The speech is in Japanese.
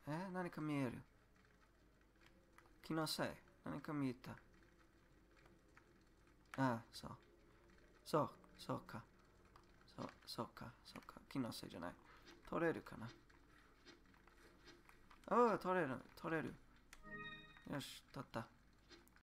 何か見える。気のせい。何か見えた。そう。そうか。そうか。気のせいじゃない。取れるかな。取れる。よし、取った。